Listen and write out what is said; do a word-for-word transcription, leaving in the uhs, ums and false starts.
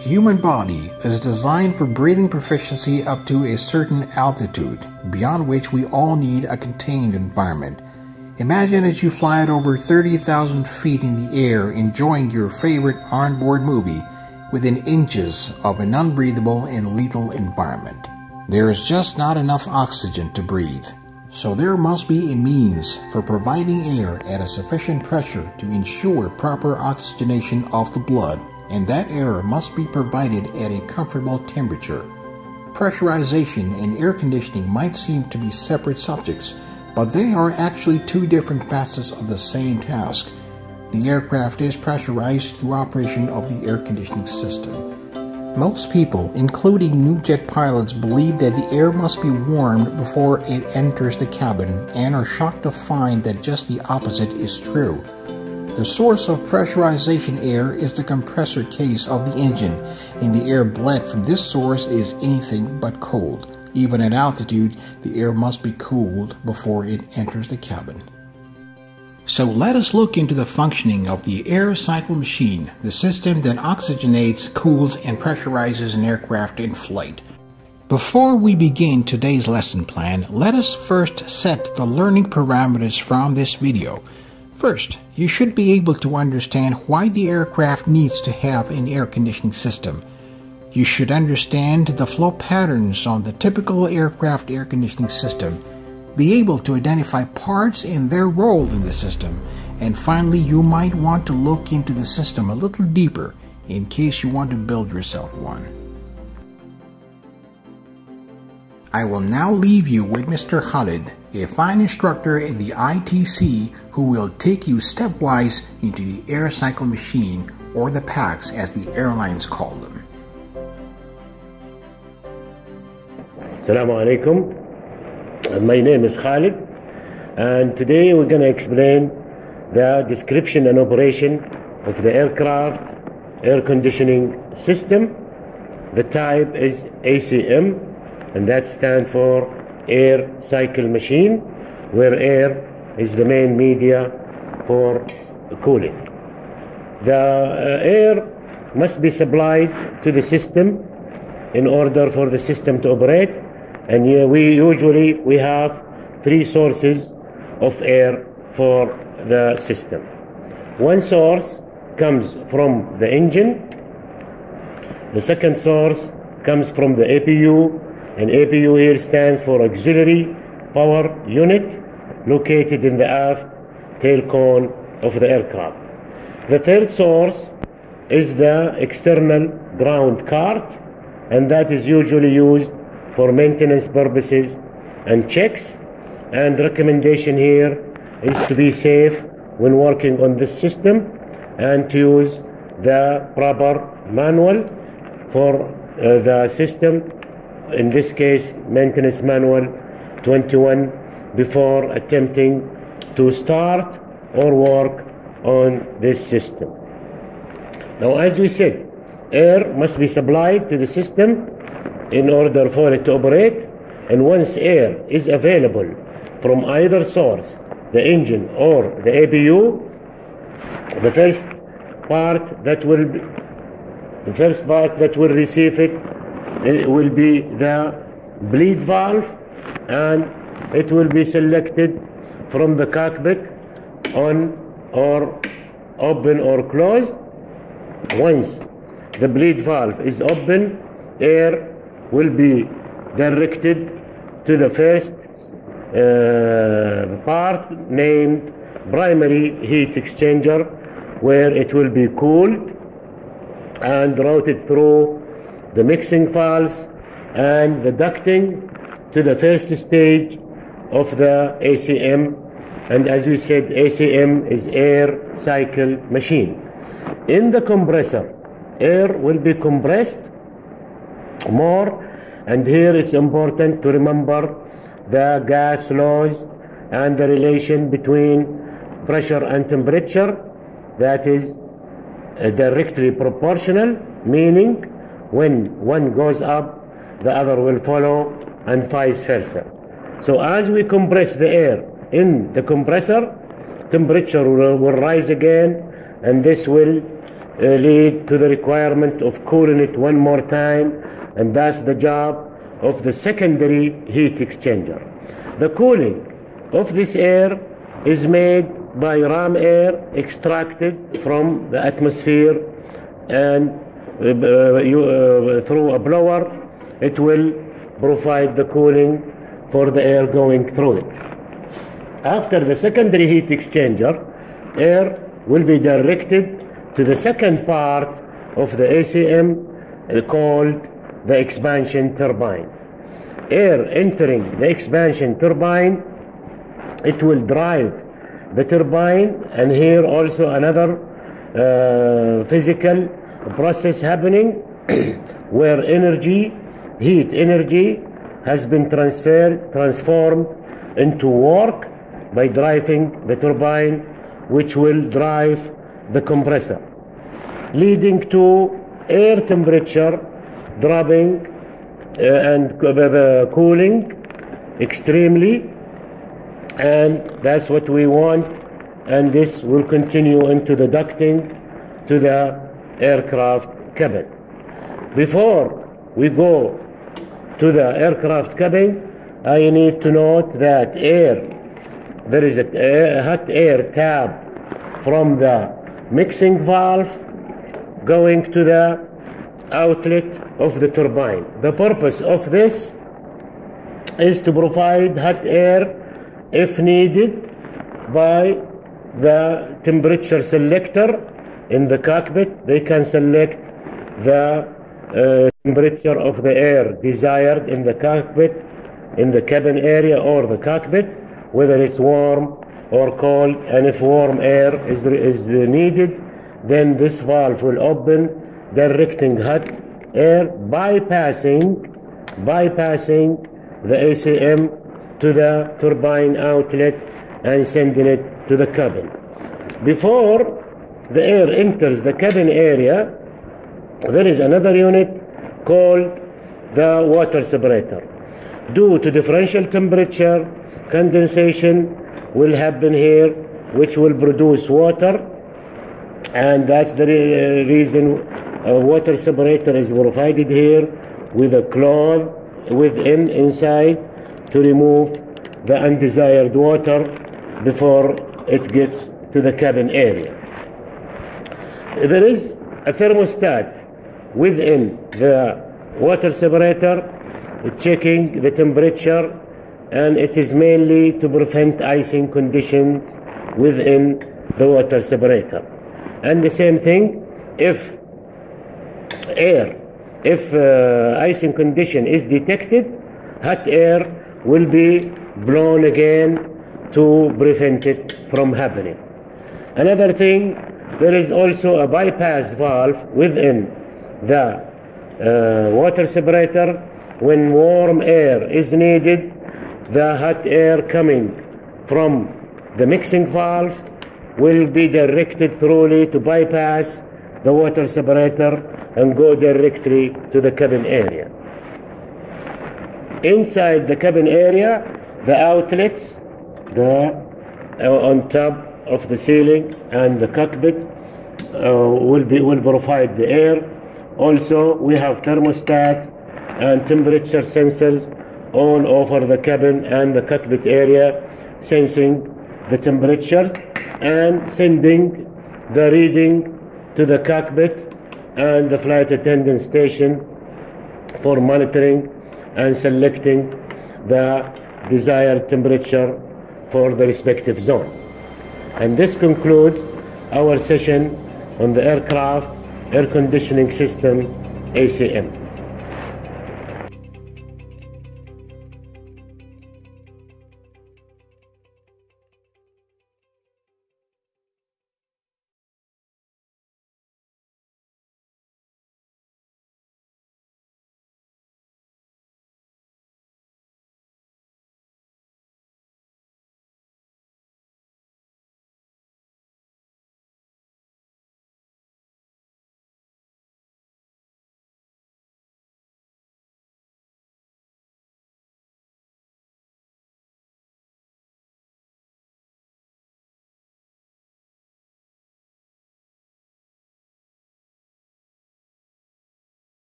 Human body is designed for breathing proficiency up to a certain altitude, beyond which we all need a contained environment. Imagine as you fly at over thirty thousand feet in the air, enjoying your favorite onboard movie within inches of an unbreathable and lethal environment. There is just not enough oxygen to breathe. So there must be a means for providing air at a sufficient pressure to ensure proper oxygenation of the blood, and that air must be provided at a comfortable temperature. Pressurization and air conditioning might seem to be separate subjects, but they are actually two different facets of the same task. The aircraft is pressurized through operation of the air conditioning system. Most people, including new jet pilots, believe that the air must be warmed before it enters the cabin and are shocked to find that just the opposite is true. The source of pressurization air is the compressor case of the engine, and the air bled from this source is anything but cold. Even at altitude, the air must be cooled before it enters the cabin. So let us look into the functioning of the air cycle machine, the system that oxygenates, cools, and pressurizes an aircraft in flight. Before we begin today's lesson plan, let us first set the learning parameters from this video. First, you should be able to understand why the aircraft needs to have an air conditioning system. You should understand the flow patterns on the typical aircraft air conditioning system, be able to identify parts and their role in the system, and finally you might want to look into the system a little deeper in case you want to build yourself one. I will now leave you with Mister Khalid, a fine instructor at the I T C who will take you stepwise into the air cycle machine, or the packs as the airlines call them. Assalamu alaikum. My name is Khalid, and today we're going to explain the description and operation of the aircraft air conditioning system. The type is A C M, and that stands for air cycle machine, where air is the main media for cooling. The uh, air must be supplied to the system in order for the system to operate. And yeah, we usually we have three sources of air for the system. One source comes from the engine. The second source comes from the A P U, and A P U here stands for Auxiliary Power Unit, located in the aft tail cone of the aircraft. The third source is the external ground cart, and that is usually used for maintenance purposes and checks. And recommendation here is to be safe when working on this system and to use the proper manual for uh, the system, in this case maintenance manual twenty-one, before attempting to start or work on this system. Now, as we said, air must be supplied to the system in order for it to operate, and once air is available from either source, the engine or the A P U, the first part that will be, the first part that will receive it, it will be the bleed valve, and it will be selected from the cockpit on or open or closed. Once the bleed valve is open, air will be directed to the first uh, part named primary heat exchanger, where it will be cooled and routed through the mixing valves and the ducting to the first stage of the A C M. And as we said, A C M is air cycle machine. In the compressor, air will be compressed more, and here it's important to remember the gas laws and the relation between pressure and temperature. That is uh, directly proportional, meaning when one goes up, the other will follow, and vice versa. So as we compress the air in the compressor, temperature will, will rise again, and this will uh, lead to the requirement of cooling it one more time, and that's the job of the secondary heat exchanger. The cooling of this air is made by ram air extracted from the atmosphere, and uh, you, uh, through a blower it will provide the cooling for the air going through it. After the secondary heat exchanger, air will be directed to the second part of the A C M uh, called the expansion turbine. Air entering the expansion turbine, it will drive the turbine, and here also another uh, physical process happening where energy, heat energy, has been transferred, transformed into work by driving the turbine, which will drive the compressor, leading to air temperature dropping uh, and uh, cooling extremely, and that's what we want, and this will continue into the ducting to the aircraft cabin. Before we go to the aircraft cabin, I need to note that air, there is a air, hot air tab from the mixing valve going to the outlet of the turbine. The purpose of this is to provide hot air if needed by the temperature selector in the cockpit. They can select the uh, temperature of the air desired in the cockpit, in the cabin area or the cockpit, whether it's warm or cold, and if warm air is, is needed, then this valve will open, directing hot air, bypassing, bypassing the A C M to the turbine outlet and sending it to the cabin. Before the air enters the cabin area, there is another unit called the water separator. Due to differential temperature, condensation will happen here, which will produce water, and that's the re reason a water separator is provided here with a cloth within, inside, to remove the undesired water before it gets to the cabin area. There is a thermostat within the water separator checking the temperature, and it is mainly to prevent icing conditions within the water separator. And the same thing, if air, if uh, icing condition is detected, hot air will be blown again to prevent it from happening. Another thing, there is also a bypass valve within the uh, water separator. When warm air is needed, the hot air coming from the mixing valve will be directed thoroughly to bypass the water separator and go directly to the cabin area. Inside the cabin area, the outlets, the uh, on top of the ceiling and the cockpit uh, will be will provide the air. Also, we have thermostats and temperature sensors all over the cabin and the cockpit area, sensing the temperatures and sending the reading to the cockpit and the flight attendant station for monitoring and selecting the desired temperature for the respective zone. And this concludes our session on the aircraft air conditioning system A C M.